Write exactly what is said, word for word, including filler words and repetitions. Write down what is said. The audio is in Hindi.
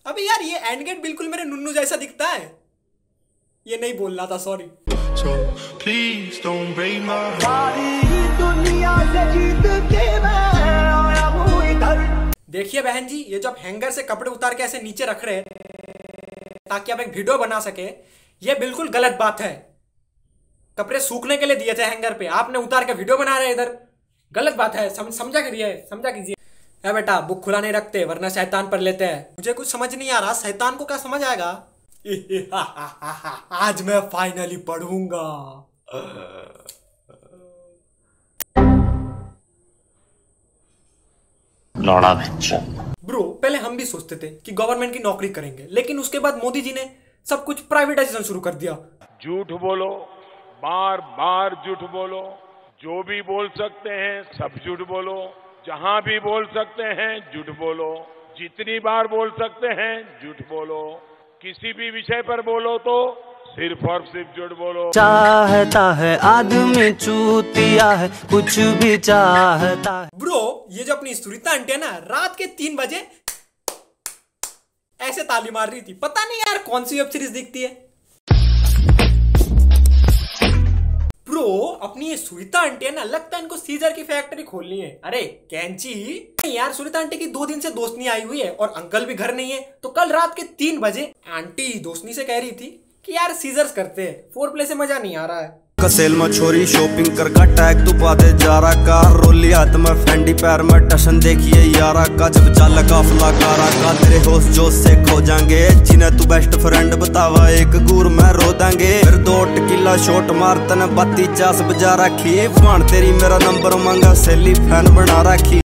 अबे यार ये एंड गेट बिल्कुल मेरे नुन्नू जैसा दिखता है। ये नहीं बोलना था, sorry. So please don't break my heart. सारी दुनिया से जीत के मैं आया हूँ इधर। देखिए बहन जी, ये जब हैंगर से कपड़े उतार के ऐसे नीचे रख रहे हैं ताकि आप एक वीडियो बना सके, ये बिल्कुल गलत बात है। कपड़े सूखने के लिए दिए थे हैंगर पे, आपने उतार के वीडियो बना रहे हैं इधर। गलत बात है, सम, समझा करिए, समझा कीजिए। है बेटा, बुक खुला नहीं रखते वरना शैतान पर लेते हैं। मुझे कुछ समझ नहीं आ रहा, शैतान को क्या समझ आएगा। आज मैं फाइनली पढ़ूंगा। लौड़ा ब्रो, पहले हम भी सोचते थे कि गवर्नमेंट की नौकरी करेंगे, लेकिन उसके बाद मोदी जी ने सब कुछ प्राइवेटाइजेशन शुरू कर दिया। झूठ बोलो, बार बार झूठ बोलो, जो भी बोल सकते हैं सब झूठ बोलो, जहां भी बोल सकते हैं झूठ बोलो, जितनी बार बोल सकते हैं झूठ बोलो, किसी भी विषय पर बोलो तो सिर्फ और सिर्फ झूठ बोलो। चाहता है आदमी चूतिया है, कुछ भी चाहता है। ब्रो, ये जो अपनी सुरीता आंटी है ना, रात के तीन बजे ऐसे ताली मार रही थी। पता नहीं यार कौन सी वेब सीरीज दिखती है। ब्रो, अपनी ये सुरीता आंटी है ना, लगता है इनको सीजर की फैक्ट्री खोलनी है। अरे कैंची यार, सुरीता आंटी की दो दिन से दोस्तनी आई हुई है और अंकल भी घर नहीं है, तो कल रात के तीन बजे आंटी दोस्तनी से कह रही थी कि यार सीजर्स करते हैं, फोर प्ले से मजा नहीं आ रहा है। कसेल में छोरी शॉपिंग कर का टैग तू पादे जा रहा का, रोली हाथ में फैंडी पैर में टशन देखिए यारा का, जब चाल काफला कारा का, तेरे होश जोश से खो जाएंगे, जिन्हें तू बेस्ट फ्रेंड बतावा एक गुर में रो देंगे, फिर दो टकीला शॉट मार तने बत्ती चास बजा रखी, फान तेरी मेरा नंबर मांगा सैली फैन बना रखी।